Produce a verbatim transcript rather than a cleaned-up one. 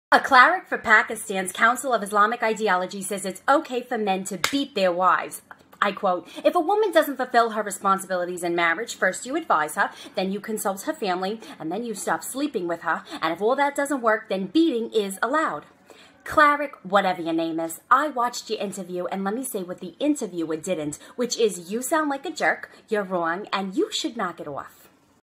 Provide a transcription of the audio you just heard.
A cleric for Pakistan's Council of Islamic Ideology says it's okay for men to beat their wives. I quote, "If a woman doesn't fulfill her responsibilities in marriage, first you advise her, then you consult her family, and then you stop sleeping with her. And if all that doesn't work, then beating is allowed." Cleric, whatever your name is, I watched your interview, and let me say what the interviewer didn't, which is you sound like a jerk, you're wrong, and you should knock it off.